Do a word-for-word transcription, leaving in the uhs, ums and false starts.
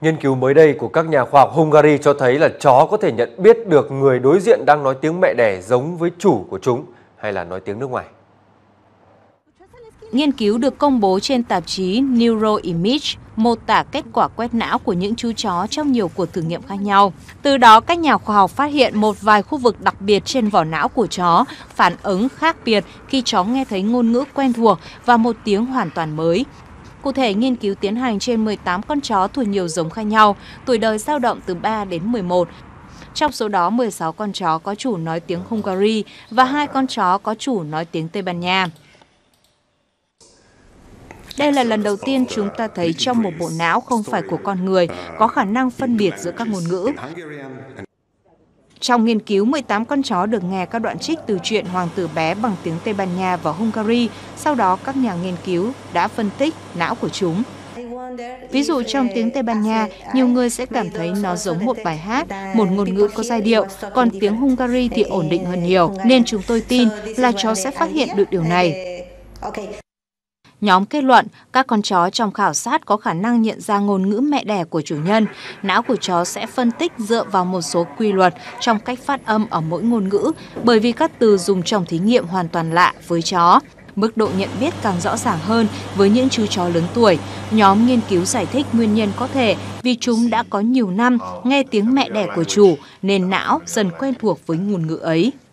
Nghiên cứu mới đây của các nhà khoa học Hungary cho thấy là chó có thể nhận biết được người đối diện đang nói tiếng mẹ đẻ giống với chủ của chúng hay là nói tiếng nước ngoài. Nghiên cứu được công bố trên tạp chí Neuroimage mô tả kết quả quét não của những chú chó trong nhiều cuộc thử nghiệm khác nhau. Từ đó, các nhà khoa học phát hiện một vài khu vực đặc biệt trên vỏ não của chó phản ứng khác biệt khi chó nghe thấy ngôn ngữ quen thuộc và một tiếng hoàn toàn mới. Cụ thể, nghiên cứu tiến hành trên mười tám con chó thuộc nhiều giống khác nhau, tuổi đời dao động từ ba đến mười một. Trong số đó, mười sáu con chó có chủ nói tiếng Hungary và hai con chó có chủ nói tiếng Tây Ban Nha. Đây là lần đầu tiên chúng ta thấy trong một bộ não không phải của con người có khả năng phân biệt giữa các ngôn ngữ. Trong nghiên cứu, mười tám con chó được nghe các đoạn trích từ truyện Hoàng tử bé bằng tiếng Tây Ban Nha và Hungary. Sau đó, các nhà nghiên cứu đã phân tích não của chúng. Ví dụ trong tiếng Tây Ban Nha, nhiều người sẽ cảm thấy nó giống một bài hát, một ngôn ngữ có giai điệu, còn tiếng Hungary thì ổn định hơn nhiều, nên chúng tôi tin là chó sẽ phát hiện được điều này. Nhóm kết luận, các con chó trong khảo sát có khả năng nhận ra ngôn ngữ mẹ đẻ của chủ nhân. Não của chó sẽ phân tích dựa vào một số quy luật trong cách phát âm ở mỗi ngôn ngữ, bởi vì các từ dùng trong thí nghiệm hoàn toàn lạ với chó. Mức độ nhận biết càng rõ ràng hơn với những chú chó lớn tuổi. Nhóm nghiên cứu giải thích nguyên nhân có thể vì chúng đã có nhiều năm nghe tiếng mẹ đẻ của chủ, nên não dần quen thuộc với ngôn ngữ ấy.